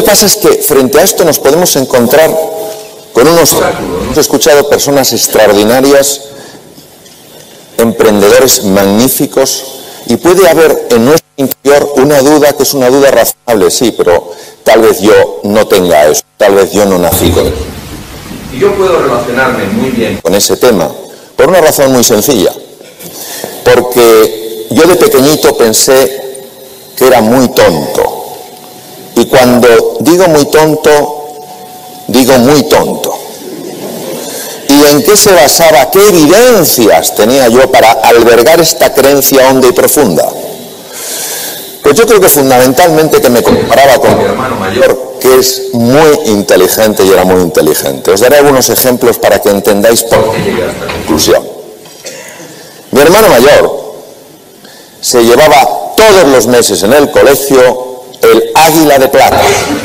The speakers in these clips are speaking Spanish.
pasa es que frente a esto nos podemos encontrar con unos... Hemos escuchado personas extraordinarias, emprendedores magníficos, y puede haber en nuestro interior una duda que es una duda razonable, sí, pero tal vez yo no tenga eso, tal vez yo no nací con eso. Y yo puedo relacionarme muy bien con ese tema, por una razón muy sencilla, porque yo de pequeñito pensé que era muy tonto. Y cuando digo muy tonto, digo muy tonto. ¿Y en qué se basaba? ¿Qué evidencias tenía yo para albergar esta creencia honda y profunda? Pues yo creo que fundamentalmente que me comparaba con mi hermano mayor, que es muy inteligente y era muy inteligente. Os daré algunos ejemplos para que entendáis por qué llegué a esta conclusión. Mi hermano mayor se llevaba todos los meses en el colegio el Águila de Plata.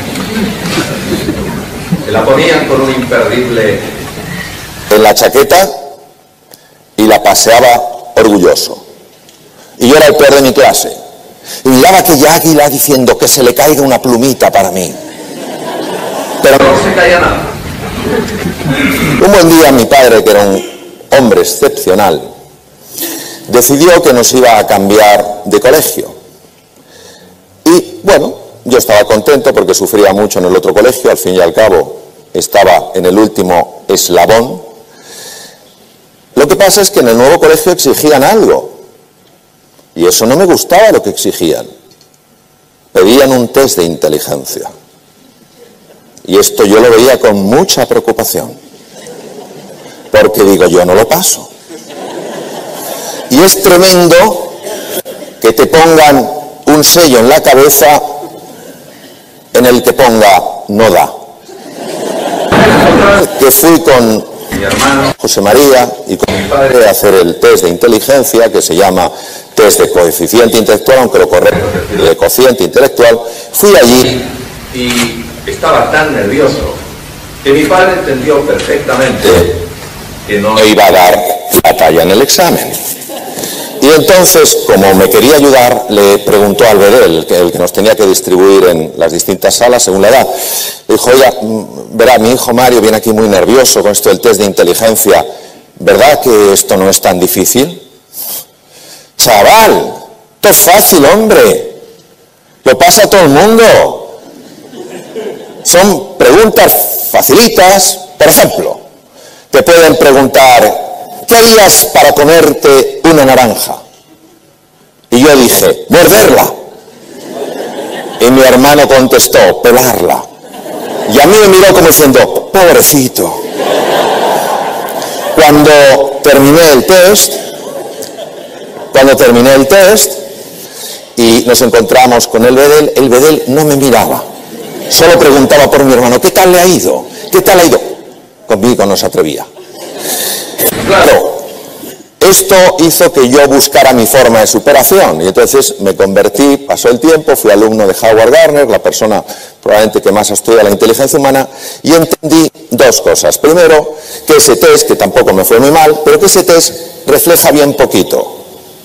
Se la ponían con un imperdible en la chaqueta y la paseaba orgulloso. Y yo era el peor de mi clase. Y miraba aquella águila diciendo que se le caiga una plumita para mí. Pero no se caía nada. Un buen día mi padre, que era un hombre excepcional, decidió que nos iba a cambiar de colegio. Y bueno, yo estaba contento porque sufría mucho en el otro colegio, al fin y al cabo estaba en el último eslabón. Lo que pasa es que en el nuevo colegio exigían algo, y eso no me gustaba lo que exigían. Pedían un test de inteligencia, y esto yo lo veía con mucha preocupación, porque digo, yo no lo paso. Y es tremendo que te pongan un sello en la cabeza en el que ponga no da. Que fui con mi hermano José María y con mi padre a hacer el test de inteligencia, que se llama test de coeficiente intelectual, aunque lo correcto es de cociente intelectual. Fui allí y estaba tan nervioso que mi padre entendió perfectamente que no iba a dar la talla en el examen. Y entonces, como me quería ayudar, le preguntó al Bedel, el que nos tenía que distribuir en las distintas salas según la edad. Le dijo, oiga, verá, mi hijo Mario viene aquí muy nervioso con esto del test de inteligencia. ¿Verdad que esto no es tan difícil? Chaval, esto es fácil, hombre. Lo pasa todo el mundo. Son preguntas facilitas. Por ejemplo, te pueden preguntar, ¿qué harías para comerte una naranja? Y yo dije, morderla. Y mi hermano contestó, pelarla. Y a mí me miró como diciendo, pobrecito. Cuando terminé el test y nos encontramos con el Bedel no me miraba. Solo preguntaba por mi hermano, ¿qué tal le ha ido? ¿Qué tal le ha ido? Conmigo no se atrevía. Claro, esto hizo que yo buscara mi forma de superación y entonces me convertí, pasó el tiempo, fui alumno de Howard Gardner, la persona probablemente que más estudia la inteligencia humana, y entendí dos cosas. Primero, que ese test, que tampoco me fue muy mal, pero que ese test refleja bien poquito.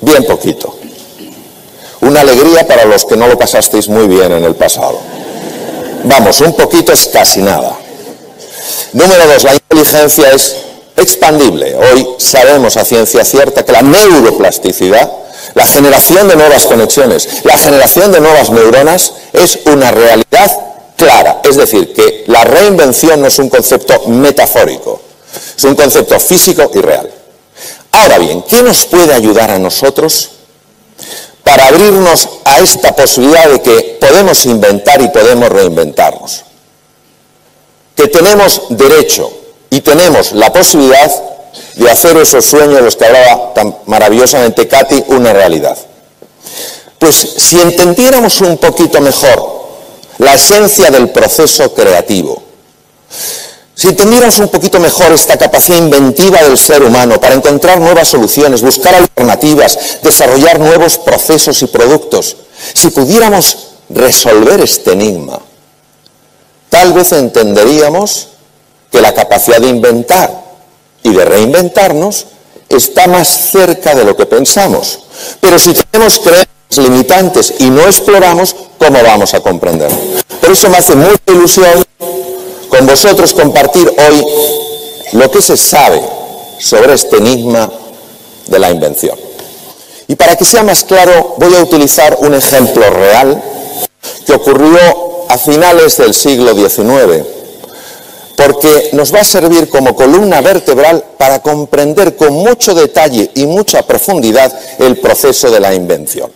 Una alegría para los que no lo pasasteis muy bien en el pasado. Vamos, un poquito es casi nada. Número dos, la inteligencia es expandible. Hoy sabemos a ciencia cierta que la neuroplasticidad, la generación de nuevas conexiones, la generación de nuevas neuronas es una realidad clara. Es decir, que la reinvención no es un concepto metafórico, es un concepto físico y real. Ahora bien, ¿qué nos puede ayudar a nosotros para abrirnos a esta posibilidad de que podemos inventar y podemos reinventarnos? Que tenemos derecho y tenemos la posibilidad de hacer esos sueños de los que hablaba tan maravillosamente Katy una realidad. Pues si entendiéramos un poquito mejor la esencia del proceso creativo, si entendiéramos un poquito mejor esta capacidad inventiva del ser humano para encontrar nuevas soluciones, buscar alternativas, desarrollar nuevos procesos y productos, si pudiéramos resolver este enigma, tal vez entenderíamos que la capacidad de inventar y de reinventarnos está más cerca de lo que pensamos. Pero si tenemos creencias limitantes y no exploramos, ¿cómo vamos a comprenderlo? Por Por eso me hace mucha ilusión con vosotros compartir hoy lo que se sabe sobre este enigma de la invención. Y para que sea más claro, voy a utilizar un ejemplo real que ocurrió a finales del siglo XIX, porque nos va a servir como columna vertebral para comprender con mucho detalle y mucha profundidad el proceso de la invención.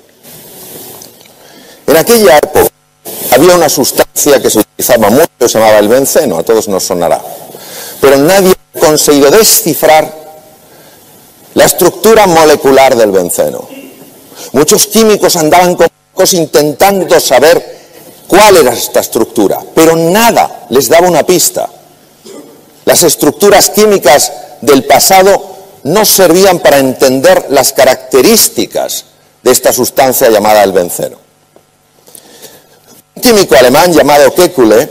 En aquella época había una sustancia que se utilizaba mucho, que se llamaba el benceno, a todos nos sonará, pero nadie ha conseguido descifrar la estructura molecular del benceno. Muchos químicos andaban con intentando saber cuál era esta estructura, pero nada les daba una pista. Las estructuras químicas del pasado no servían para entender las características de esta sustancia llamada el benceno. Un químico alemán llamado Kekulé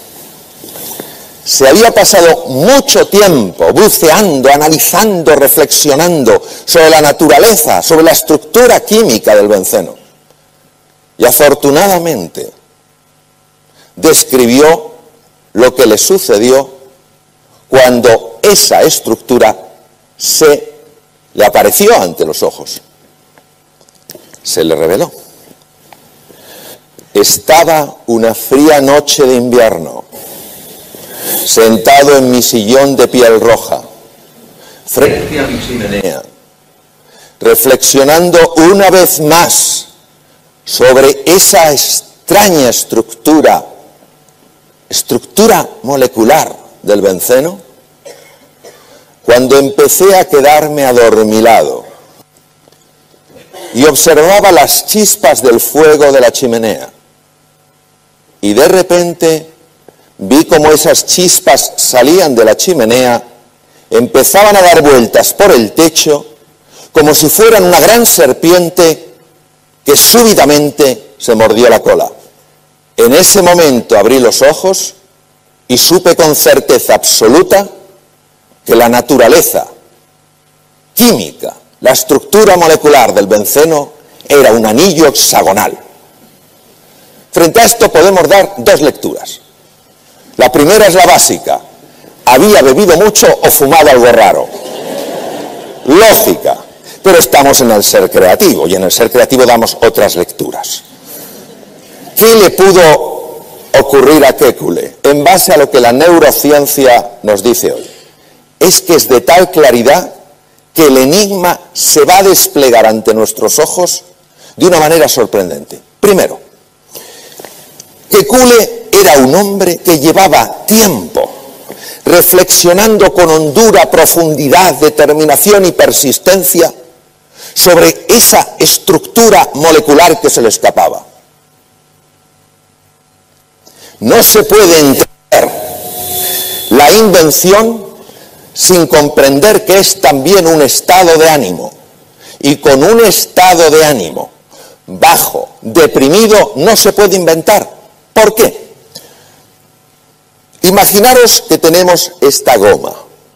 se había pasado mucho tiempo buceando, analizando, reflexionando sobre la naturaleza, sobre la estructura química del benceno. Y afortunadamente describió lo que le sucedió cuando esa estructura se le apareció ante los ojos. Se le reveló. Estaba una fría noche de invierno, sentado en mi sillón de piel roja, frente a mi chimenea, reflexionando una vez más sobre esa extraña estructura molecular del benceno, cuando empecé a quedarme adormilado y observaba las chispas del fuego de la chimenea, y de repente vi cómo esas chispas salían de la chimenea, empezaban a dar vueltas por el techo, como si fueran una gran serpiente que súbitamente se mordió la cola. En ese momento abrí los ojos y supe con certeza absoluta que la naturaleza química, la estructura molecular del benceno era un anillo hexagonal. Frente a esto podemos dar dos lecturas. La primera es la básica: había bebido mucho o fumado algo raro. Lógica, pero estamos en el ser creativo, y en el ser creativo damos otras lecturas. ¿Qué le pudo ocurrir a Kekulé? En base a lo que la neurociencia nos dice hoy, es que es de tal claridad que el enigma se va a desplegar ante nuestros ojos de una manera sorprendente. Primero, Kekulé era un hombre que llevaba tiempo reflexionando con hondura, profundidad, determinación y persistencia sobre esa estructura molecular que se le escapaba. No se puede entender la invención sin comprender que es también un estado de ánimo. Y con un estado de ánimo bajo, deprimido, no se puede inventar. ¿Por qué? Imaginaros que tenemos esta goma.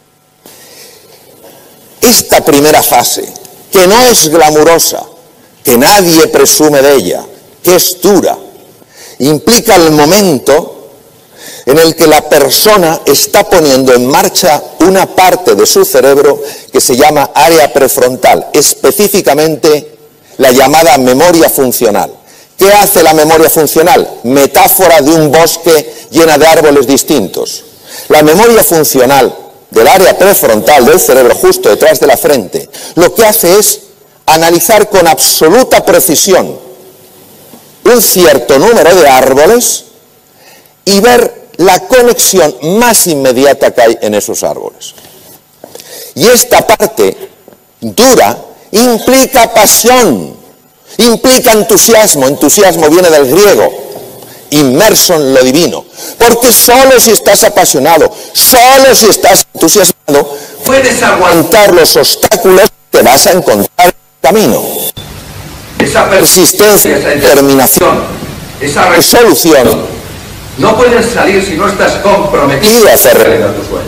Esta primera fase, que no es glamurosa, que nadie presume de ella, que es dura, implica el momento en el que la persona está poniendo en marcha una parte de su cerebro que se llama área prefrontal, específicamente la llamada memoria funcional. ¿Qué hace la memoria funcional? Metáfora de un bosque llena de árboles distintos. La memoria funcional del área prefrontal del cerebro, justo detrás de la frente, lo que hace es analizar con absoluta precisión un cierto número de árboles y ver la conexión más inmediata que hay en esos árboles. Y esta parte dura implica pasión, implica entusiasmo. Entusiasmo viene del griego, inmerso en lo divino. Porque solo si estás apasionado, solo si estás entusiasmado, puedes aguantar los obstáculos que vas a encontrar en el camino. Esa persistencia, esa determinación, esa resolución, no puedes salir si no estás comprometido a hacer realidad tus sueños.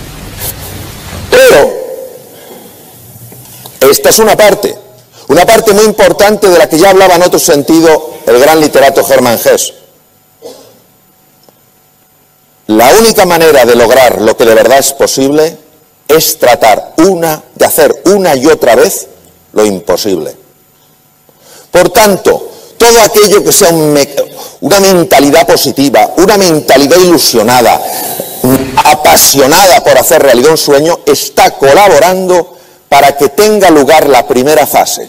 Pero esta es una parte muy importante de la que ya hablaba en otro sentido el gran literato Hermann Hesse. La única manera de lograr lo que de verdad es posible es tratar de hacer una y otra vez lo imposible. Por tanto, todo aquello que sea una mentalidad positiva, una mentalidad ilusionada, apasionada por hacer realidad un sueño, está colaborando para que tenga lugar la primera fase,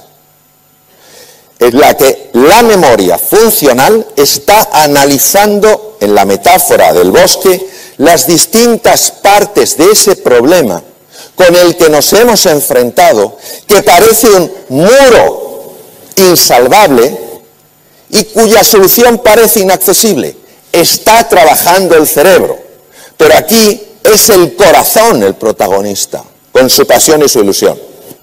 en la que la memoria funcional está analizando, en la metáfora del bosque, las distintas partes de ese problema con el que nos hemos enfrentado, que parece un muro insalvable y cuya solución parece inaccesible. Está trabajando el cerebro, pero aquí es el corazón el protagonista, con su pasión y su ilusión.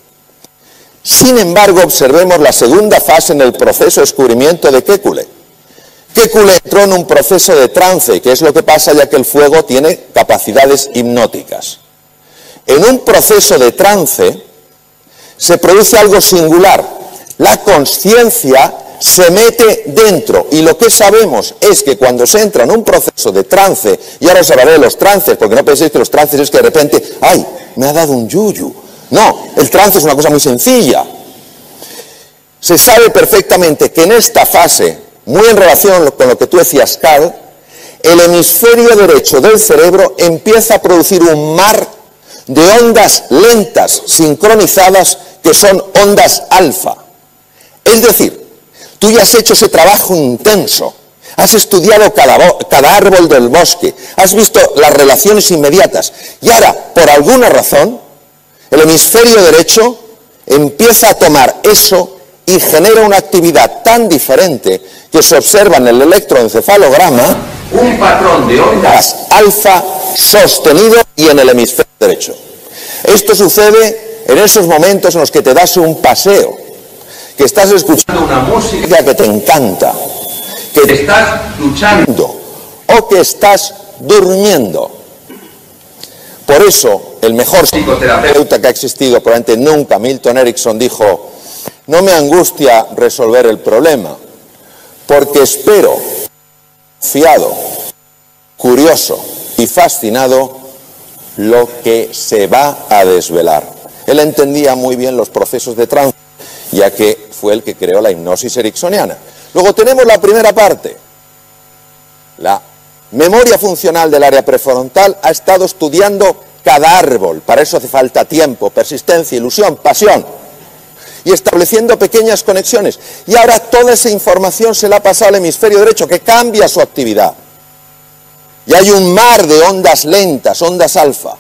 Sin embargo, observemos la segunda fase en el proceso de descubrimiento de Kekule. Kekule entró en un proceso de trance, que es lo que pasa ya que el fuego tiene capacidades hipnóticas. En un proceso de trance se produce algo singular. La consciencia se mete dentro, y lo que sabemos es que cuando se entra en un proceso de trance, y ahora os hablaré de los trances, porque no penséis que los trances es que de repente, ¡ay, me ha dado un yuyu! No, el trance es una cosa muy sencilla. Se sabe perfectamente que en esta fase, muy en relación con lo que tú decías, Carl, el hemisferio derecho del cerebro empieza a producir un mar de ondas lentas, sincronizadas, que son ondas alfa. Es decir, tú ya has hecho ese trabajo intenso, has estudiado cada árbol del bosque, has visto las relaciones inmediatas, y ahora, por alguna razón, el hemisferio derecho empieza a tomar eso y genera una actividad tan diferente que se observa en el electroencefalograma un patrón de ondas alfa sostenido y en el hemisferio derecho. Esto sucede en esos momentos en los que te das un paseo, que estás escuchando una música que te encanta, que te estás luchando o que estás durmiendo. Por eso, el mejor psicoterapeuta que ha existido, probablemente nunca, Milton Erickson, dijo: no me angustia resolver el problema, porque espero, fiado, curioso y fascinado, lo que se va a desvelar. Él entendía muy bien los procesos de trance, ya que fue el que creó la hipnosis ericksoniana. Luego tenemos la primera parte. La memoria funcional del área prefrontal ha estado estudiando cada árbol. Para eso hace falta tiempo, persistencia, ilusión, pasión. Y estableciendo pequeñas conexiones. Y ahora toda esa información se la ha pasado al hemisferio derecho, que cambia su actividad. Y hay un mar de ondas lentas, ondas alfa.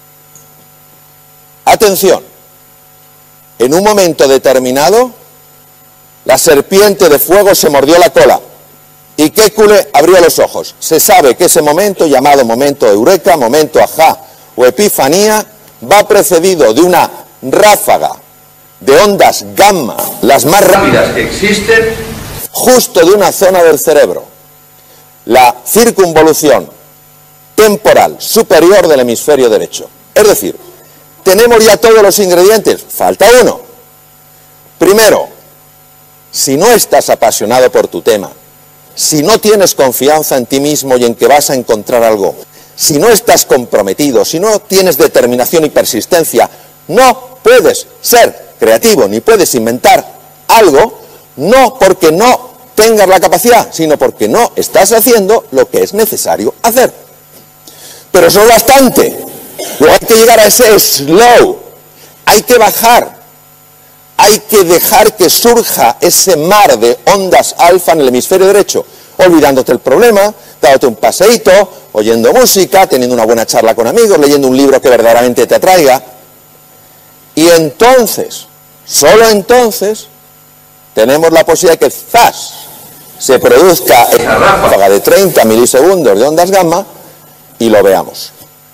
Atención, en un momento determinado, la serpiente de fuego se mordió la cola y Kekule abrió los ojos. Se sabe que ese momento, llamado momento eureka, momento ajá o epifanía, va precedido de una ráfaga de ondas gamma, las más rápidas que existen, justo de una zona del cerebro, la circunvolución temporal superior del hemisferio derecho. Es decir, tenemos ya todos los ingredientes, falta uno. Primero, si no estás apasionado por tu tema, si no tienes confianza en ti mismo y en que vas a encontrar algo, si no estás comprometido, si no tienes determinación y persistencia, no puedes ser creativo ni puedes inventar algo, no porque no tengas la capacidad, sino porque no estás haciendo lo que es necesario hacer. Pero eso es bastante. Luego hay que llegar a ese slow, hay que bajar, hay que dejar que surja ese mar de ondas alfa en el hemisferio derecho, olvidándote el problema, dándote un paseíto, oyendo música, teniendo una buena charla con amigos, leyendo un libro que verdaderamente te atraiga. Y entonces, solo entonces, tenemos la posibilidad de que ¡zas! Se produzca esa ráfaga de 30 milisegundos de ondas gamma y lo veamos.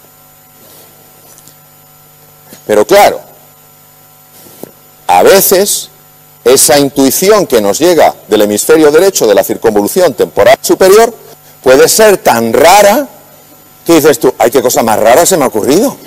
Pero claro, a veces esa intuición que nos llega del hemisferio derecho de la circunvolución temporal superior puede ser tan rara que dices tú, ¡ay, qué cosa más rara se me ha ocurrido!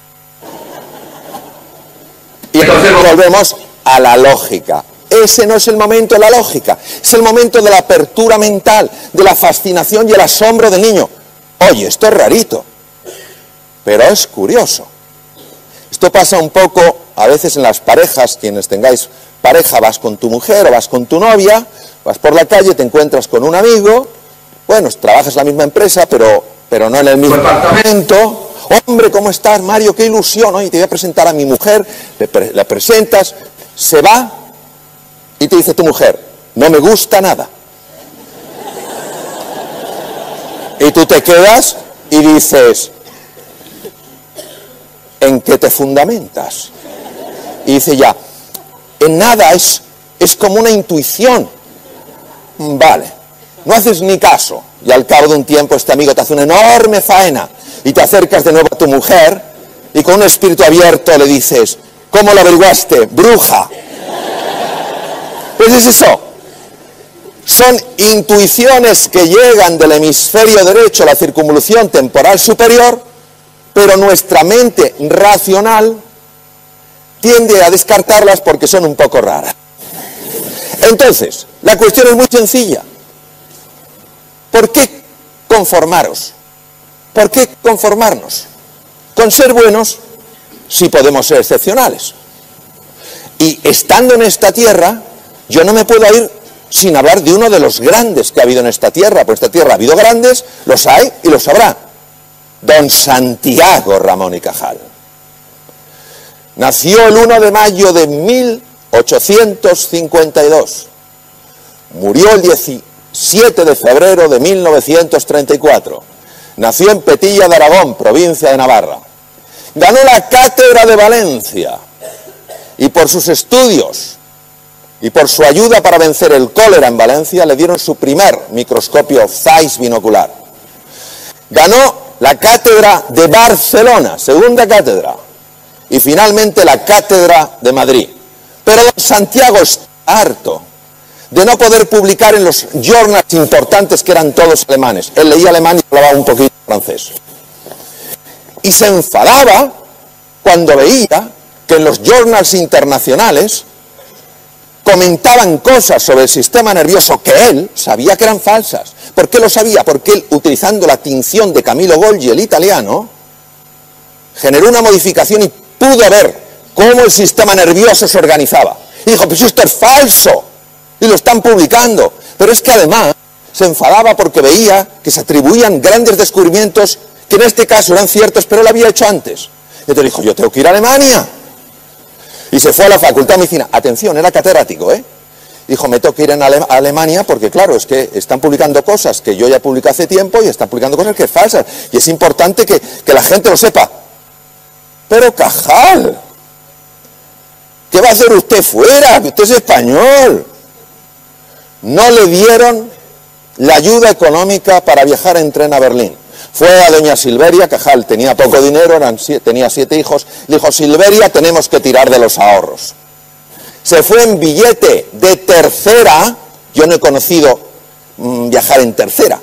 Y entonces volvemos a la lógica. Ese no es el momento de la lógica, es el momento de la apertura mental, de la fascinación y el asombro del niño. Oye, esto es rarito, pero es curioso. Esto pasa un poco a veces en las parejas, quienes tengáis pareja, vas con tu mujer o vas con tu novia, vas por la calle, te encuentras con un amigo, bueno, trabajas en la misma empresa, pero no en el mismo departamento. Hombre, ¿cómo estás, Mario? Qué ilusión, hoy te voy a presentar a mi mujer, le presentas, se va y te dice tu mujer, no me gusta nada. Y tú te quedas y dices, ¿en qué te fundamentas? Y dice ya, en nada, es como una intuición. Vale, no haces ni caso, y al cabo de un tiempo este amigo te hace una enorme faena, y te acercas de nuevo a tu mujer, y con un espíritu abierto le dices, ¿cómo lo averiguaste? ¡Bruja! Pues es eso. Son intuiciones que llegan del hemisferio derecho a la circunvolución temporal superior, pero nuestra mente racional tiende a descartarlas porque son un poco raras. Entonces, la cuestión es muy sencilla. ¿Por qué conformaros? ¿Por qué conformarnos? Con ser buenos, sí podemos ser excepcionales. Y estando en esta tierra, yo no me puedo ir sin hablar de uno de los grandes que ha habido en esta tierra. Por esta tierra ha habido grandes, los hay y los habrá. Don Santiago Ramón y Cajal. Nació el 1 de mayo de 1852. Murió el 17 de febrero de 1934. Nació en Petilla de Aragón, provincia de Navarra. Ganó la cátedra de Valencia y por sus estudios y por su ayuda para vencer el cólera en Valencia le dieron su primer microscopio Zeiss binocular. Ganó la cátedra de Barcelona, segunda cátedra, y finalmente la cátedra de Madrid. Pero don Santiago está harto de no poder publicar en los journals importantes que eran todos alemanes. Él leía alemán y hablaba un poquito francés. Y se enfadaba cuando veía que en los journals internacionales comentaban cosas sobre el sistema nervioso que él sabía que eran falsas. ¿Por qué lo sabía? Porque él, utilizando la tinción de Camillo Golgi, el italiano, generó una modificación y pudo ver cómo el sistema nervioso se organizaba. Y dijo, pues esto es falso. Y lo están publicando. Pero es que además se enfadaba porque veía que se atribuían grandes descubrimientos que en este caso eran ciertos, pero lo había hecho antes. Y entonces dijo, yo tengo que ir a Alemania. Y se fue a la Facultad de Medicina. Atención, era catedrático, Dijo, me tengo que ir a Alemania porque, claro, es que están publicando cosas que yo ya publiqué hace tiempo y están publicando cosas que es falsas. Y es importante que la gente lo sepa. Pero Cajal, ¿qué va a hacer usted fuera? Usted es español. No le dieron la ayuda económica para viajar en tren a Berlín. Fue a doña Silveria, Cajal tenía poco dinero, tenía 7 hijos, le dijo, Silveria, tenemos que tirar de los ahorros. Se fue en billete de tercera, yo no he conocido viajar en tercera.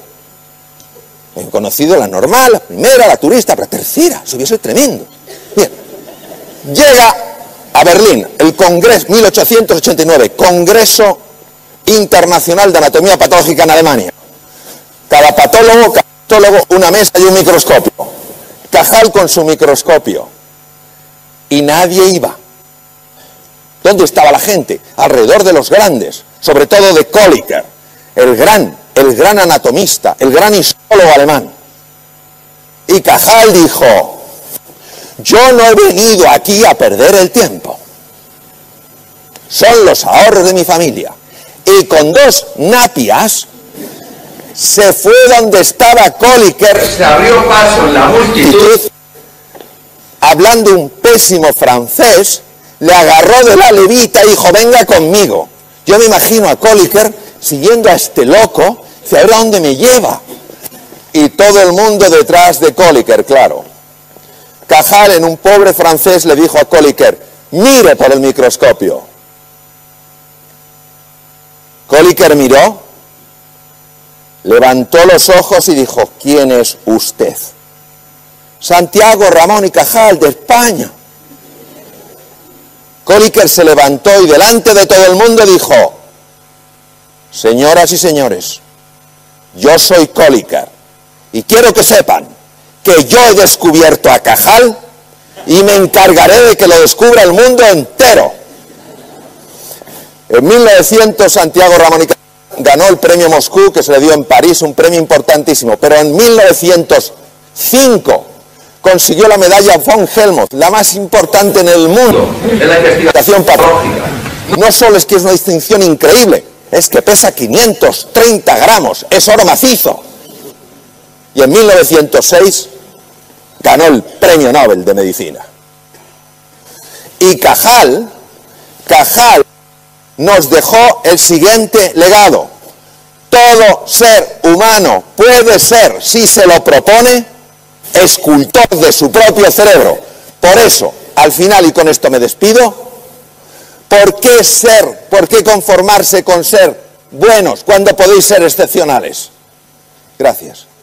He conocido la normal, la primera, la turista, pero tercera, eso hubiese sido tremendo. Bien, llega a Berlín, el Congreso, 1889, Congreso Internacional de Anatomía Patológica en Alemania. Cada patólogo, una mesa y un microscopio. Cajal con su microscopio. Y nadie iba. ¿Dónde estaba la gente? Alrededor de los grandes, sobre todo de Kolliker, el gran anatomista, el gran histólogo alemán. Y Cajal dijo, yo no he venido aquí a perder el tiempo. Son los ahorros de mi familia. Y con 2 napias se fue donde estaba Kolliker. Se abrió paso en la multitud. Hablando un pésimo francés, le agarró de la levita y dijo, venga conmigo. Yo me imagino a Kolliker siguiendo a este loco, dice, a ver a dónde me lleva. Y todo el mundo detrás de Kolliker, claro. Cajal, en un pobre francés, le dijo a Kolliker, mire por el microscopio. Kolliker miró, levantó los ojos y dijo, ¿quién es usted? Santiago Ramón y Cajal, de España. Kolliker se levantó y delante de todo el mundo dijo, señoras y señores, yo soy Kolliker Y quiero que sepan que yo he descubierto a Cajal y me encargaré de que lo descubra el mundo entero. En 1900 Santiago Ramón y Cajal ganó el premio Moscú, que se le dio en París, un premio importantísimo, pero en 1905 consiguió la medalla von Helmholtz, la más importante en el mundo en la investigación patológica. No solo es que es una distinción increíble, es que pesa 530 gramos, es oro macizo. Y en 1906 ganó el premio Nobel de Medicina. Y Cajal nos dejó el siguiente legado: todo ser humano puede ser, si se lo propone, escultor de su propio cerebro. Por eso, al final, y con esto me despido, ¿por qué conformarse con ser buenos cuando podéis ser excepcionales? Gracias.